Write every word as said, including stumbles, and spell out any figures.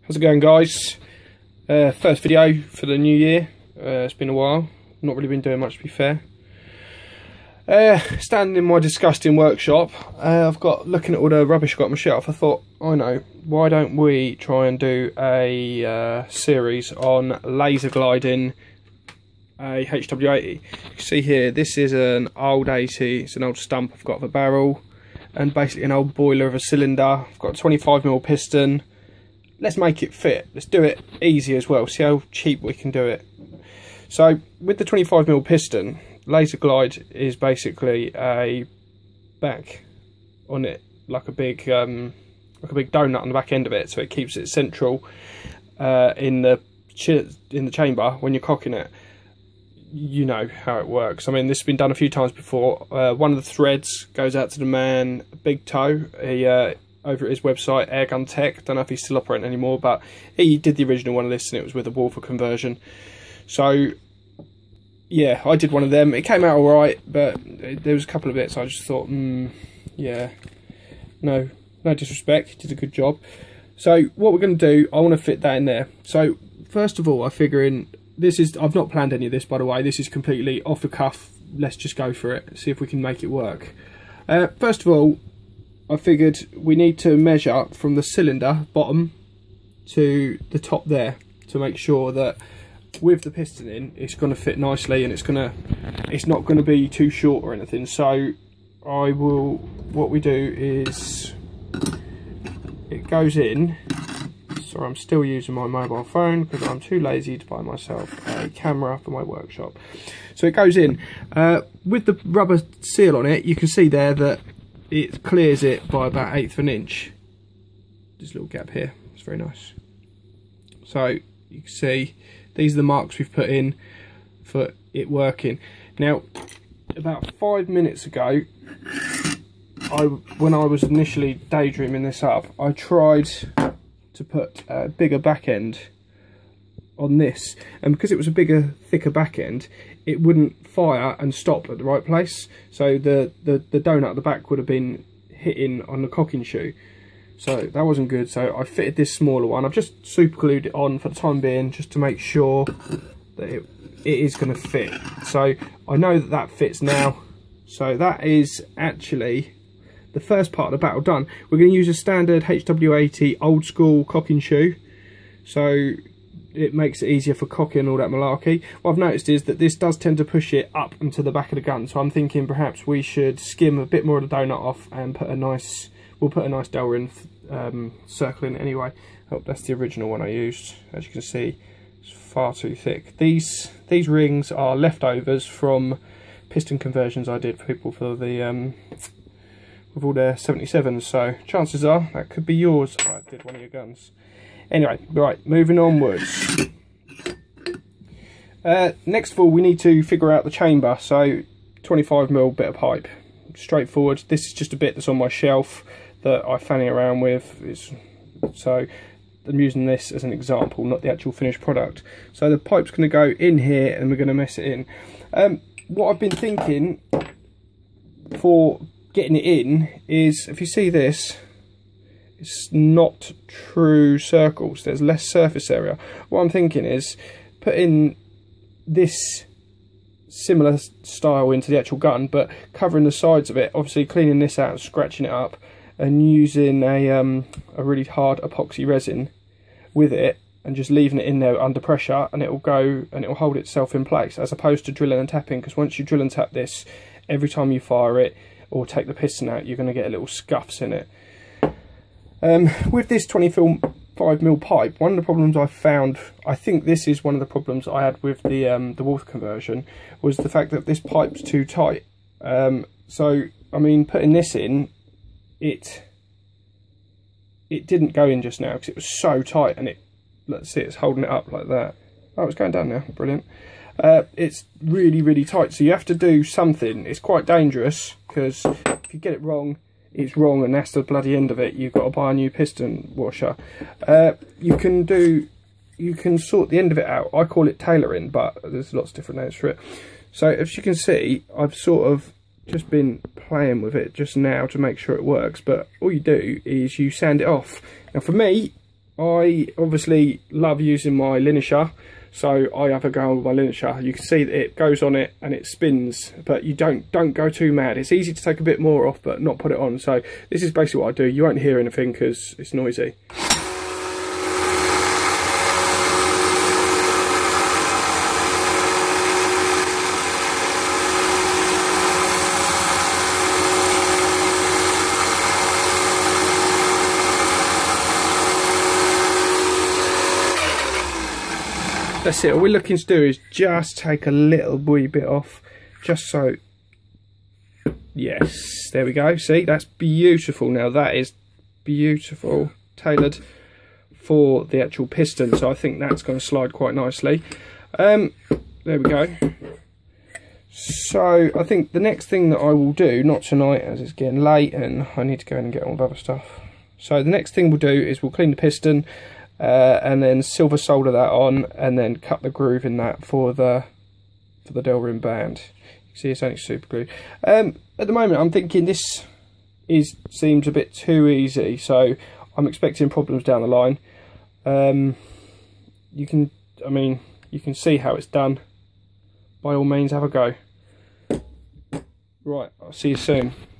How's it going, guys? Uh, first video for the new year. Uh, it's been a while. Not really been doing much, to be fair. Uh, standing in my disgusting workshop, uh, I've got looking at all the rubbish I've got on my shelf. I thought, I know, why don't we try and do a uh, series on laser gliding a H W eighty. You can see here, this is an old eighty. It's an old stump I've got of a barrel, and basically an old boiler of a cylinder. I've got a twenty-five mil piston. Let's make it fit. Let's do it easy as well. See how cheap we can do it. So with the twenty-five mil piston, laser glide is basically a back on it, like a big um, like a big donut on the back end of it, so it keeps it central uh, in the in the chamber when you're cocking it. You know how it works. I mean, this has been done a few times before. Uh, one of the threads goes out to the man, Big Toe. He uh, over at his website, Airgun Tech. Don't know if he's still operating anymore, but he did the original one of this, and it was with a Weihrsuch conversion. So yeah, I did one of them. It came out all right, but there was a couple of bits I just thought, mm, yeah, no, no disrespect, he did a good job. So what we're going to do, I want to fit that in there. So first of all, I figure in, this is, I've not planned any of this, by the way. This is completely off the cuff. Let's just go for it, see if we can make it work. Uh, first of all, I figured we need to measure from the cylinder bottom to the top there to make sure that with the piston in, it's going to fit nicely, and it's going to, it's not going to be too short or anything. So I will, what we do is, it goes in. Sorry, I'm still using my mobile phone because I'm too lazy to buy myself a camera for my workshop. So it goes in uh, with the rubber seal on it. You can see there that it clears it by about eighth of an inch. This little gap here, it's very nice. So you can see these are the marks we've put in for it working. Now, about five minutes ago, I when I was initially daydreaming this up, I tried to put a bigger back end on this, and because it was a bigger, thicker back end, it wouldn't fire and stop at the right place. So the, the, the donut at the back would have been hitting on the cocking shoe. So that wasn't good. So I fitted this smaller one. I've just super glued it on for the time being, just to make sure that it, it is going to fit. So I know that that fits now. So that is actually the first part of the battle done. We're going to use a standard H W eighty old school cocking shoe. So it makes it easier for cocking and all that malarkey. What I've noticed is that this does tend to push it up into the back of the gun. So I'm thinking perhaps we should skim a bit more of the donut off and put a nice, we'll put a nice Delrin um, circle in it anyway. Oh, that's the original one I used. As you can see, it's far too thick. These these rings are leftovers from piston conversions I did for people for the um, with all their seventy-sevens. So chances are that could be yours. I did one of your guns. Anyway, right, moving onwards. Uh, next of all, we need to figure out the chamber. So twenty-five mil bit of pipe, straightforward. This is just a bit that's on my shelf that I fanny around with. It's, so I'm using this as an example, not the actual finished product. So the pipe's going to go in here, and we're going to mess it in. Um, what I've been thinking for getting it in is, if you see this, it's not true circles. There's less surface area. What I'm thinking is putting this similar style into the actual gun, but covering the sides of it, obviously cleaning this out and scratching it up, and using a um, a really hard epoxy resin with it, and just leaving it in there under pressure, and it will go and it will hold itself in place, as opposed to drilling and tapping. Because once you drill and tap this, every time you fire it or take the piston out, you're going to get little scuffs in it. Um, with this twenty-five mil pipe, one of the problems I found, I think this is one of the problems I had with the um, the Weihrsuch conversion, was the fact that this pipe's too tight. Um, so, I mean, putting this in, it it didn't go in just now because it was so tight, and it, let's see, it's holding it up like that. Oh, it's going down now, brilliant. Uh, it's really, really tight, so you have to do something. It's quite dangerous, because if you get it wrong, it's wrong, and that's the bloody end of it. You've got to buy a new piston washer. Uh, you can do, you can sort the end of it out. I call it tailoring, but there's lots of different names for it. So as you can see, I've sort of just been playing with it just now to make sure it works. But all you do is you sand it off. Now for me, I obviously love using my linisher, so I have a go with my linisher. You can see that it goes on it and it spins, but you don't don't go too mad. It's easy to take a bit more off but not put it on. So this is basically what I do. You won't hear anything because it's noisy. That's it. All we're looking to do is just take a little wee bit off, just so. Yes, there we go. See, that's beautiful. Now that is beautiful, tailored for the actual piston. So I think that's going to slide quite nicely. Um, there we go. So I think the next thing that I will do, not tonight as it's getting late and I need to go in and get on with other stuff. So the next thing we'll do is we'll clean the piston. Uh, and then silver solder that on, and then cut the groove in that for the for the Delrin band. You can see it's only super glue. Um, at the moment, I'm thinking this is seems a bit too easy, so I'm expecting problems down the line. Um, you can, I mean, you can see how it's done. By all means, have a go. Right, I'll see you soon.